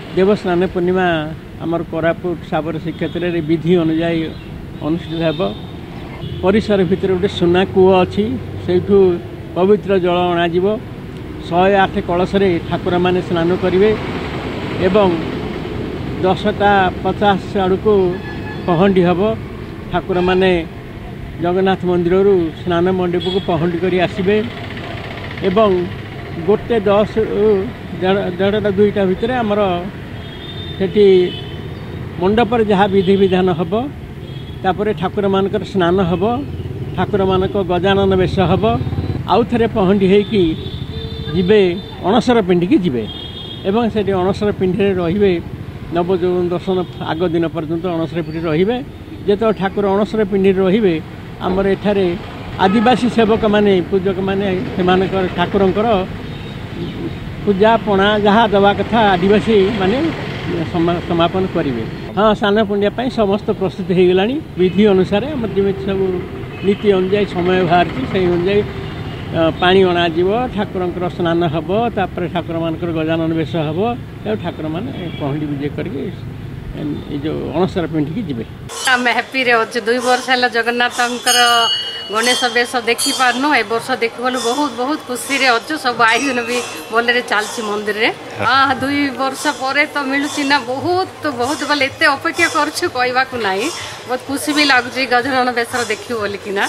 देवस्नान पूर्णिमा आमर कोरापुट साबर श्रीक्षेत्र में विधि अनुजाई अनुष्ठित हो परिसर भितर गोटे सुना कूह अच्छी से पवित्र जल अणाज 108 कलश ठाकुर माने स्नान करेंगे एवं 10टा 50 आड़ को पहंडी हम ठाकुर माने जगन्नाथ मंदिर स्नान मंडप को पहंडी कर आसबे एवं गोटे 10 1.5टा 2टा भितर आमर सेठी मंडप जहाँ विधि विधान हम तापर ठाकुर मानकर स्नान हम ठाकुर मानक गजानन वेश हम आउ थे पहंडी होगी जीवे अणसर पिंडी की जीवे एवं से अणसर पिंडी रे नवजौवन दर्शन आग दिन पर्यंत अणसर पिंडी रे जो ठाकुर अणसर पिंडी रे आमर एठारे आदिवासी सेवक माने पूजक माने से ठाकुरंकर पूजा पणा जहाँ दवा कथा आदिवासी माने समापन करेंगे। हाँ स्नान पुण्य समस्त प्रस्तुत हो गला विधि अनुसार सब नीति अनुजाई समय बाहर से अनुजाई पानी अणाज ठाकुर स्नान हम तापर ठाकुर मानकर गजानन वेश हम ठाकुर मैंने पहंडी विजय करके जो अणसर पिंडी की जीवे। आम हैप्पी रे अच्छे 2 वर्ष है जगन्नाथ गणेश वेश देखी पारनु ए वर्ष देखलु बहुत बहुत खुशी रे अच्छे सब आयोजन भी भलरे चलती मंदिर रे। हाँ 2 वर्ष पर तो मिलूँ ना बहुत बहुत भले एत अपेक्षा करछु कहवाक नहीं बहुत खुशी भी लगुच गजानन वेश देखियो बोलिकिना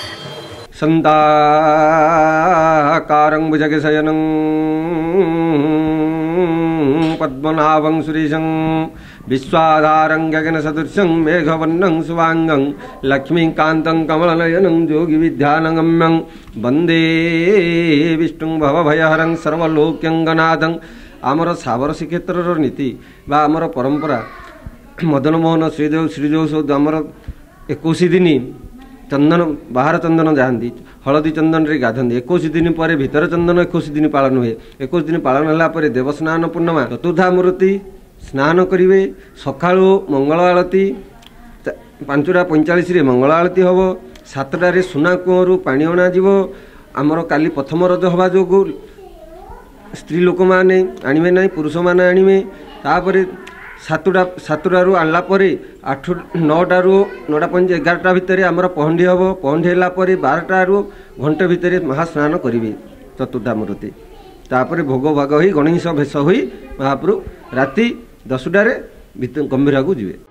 संताकारं भुजगशयनं पद्मनाभं सुरेशं विश्वाधारं गगनसदृशं मेघवर्णं शुभांगं लक्ष्मीकान्तं कमलनयनं योगिविद्यानगम्यं वन्दे विष्णुं भवभयहरं सर्वलोक्यंगनाथं। आमर साबर श्रीक्षेत्र नीति बा आमर परंपरा मदनमोहन श्रीदेव सौद आमर 21 दिन चंदन बाहर चंदन जाती हलदी चंदन रे गाधती 21 दिन पर भीतर चंदन 21 दिन पालन हुए 21 दिन पालन है देवस्नान पूर्णिमा चतुर्धा मूर्ति स्नान करेंगे सकाळु मंगल आलती 5:45 मंगल आलती हम 7टारे सुना कूहू पानी अणाज आमर काली प्रथम रज हवा जो स्त्री लोक मैंने आणवे ना पुरुष मैंने आणवे तापर 7टारू आणला 8 9टारू 9:05 11टा भितर आमर पहंडी हम पहंडी है 12टारू घंटे भितर महास्नान करेंगे चतुर्धा मूर्ति तापर भोग भाग हो गणेश भेष हो महाप्रभु राति 10टारे गंभीरा को जीवे।